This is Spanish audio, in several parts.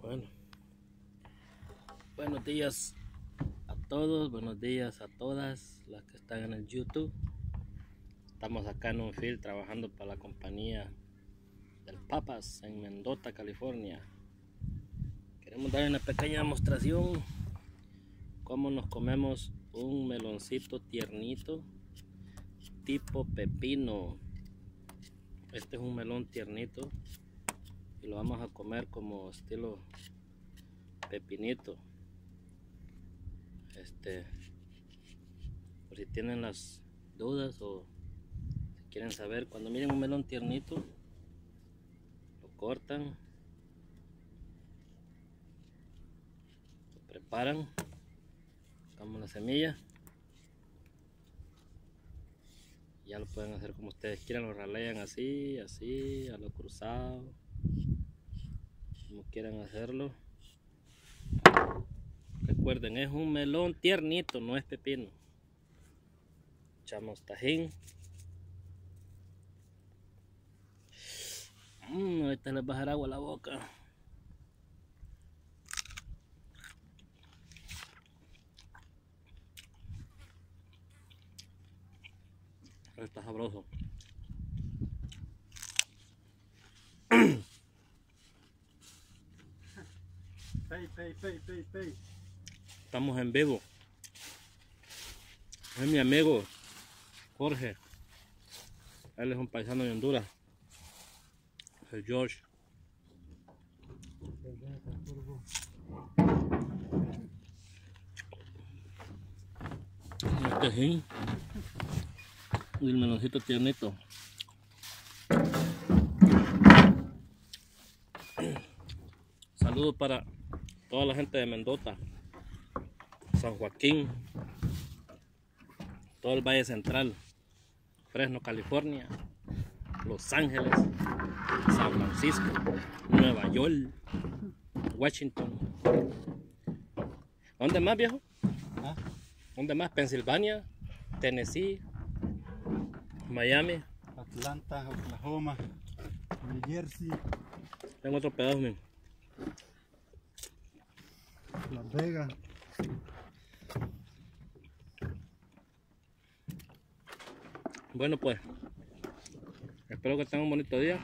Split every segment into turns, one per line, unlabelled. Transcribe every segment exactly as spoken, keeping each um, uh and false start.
Bueno, buenos días a todos, buenos días a todas las que están en el YouTube. Estamos acá en un field trabajando para la compañía del Papas en Mendota, California. Queremos dar una pequeña demostración cómo nos comemos un meloncito tiernito tipo pepino. Este es un melón tiernito y lo vamos a comer como estilo pepinito. Este, por si tienen las dudas o si quieren saber, cuando miren un melón tiernito, lo cortan, lo preparan, sacamos la semilla, ya lo pueden hacer como ustedes quieran, lo ralean así, así, a lo cruzado, como quieran hacerlo. Recuerden, es un melón tiernito, no es pepino. Echamos tajín. Mmm, ahorita les va a dejar agua a la boca. Está sabroso.
Pay, pay, pay, pay, pay.
Estamos en vivo. Es mi amigo Jorge. Él es un paisano de Honduras. El George. El tejín. Y el meloncito tiernito. Saludos para toda la gente de Mendota, San Joaquín, todo el Valle Central, Fresno, California, Los Ángeles, San Francisco, Nueva York, Washington. ¿Dónde más, viejo?
¿Ah?
¿Dónde más? Pensilvania, Tennessee, Miami.
Atlanta, Oklahoma, New Jersey,
Tengo otro pedazo, man.
Las Vegas.
Bueno, pues, espero que tengan un bonito día.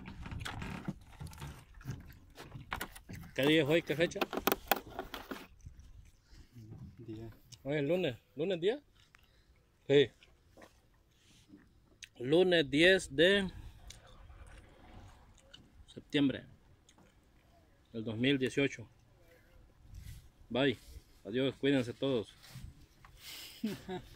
¿Qué día es hoy? ¿Qué fecha?
diez.
Hoy es lunes. ¿Lunes diez? Sí. Lunes diez de septiembre del dos mil dieciocho. Bye. Adiós. Cuídense todos.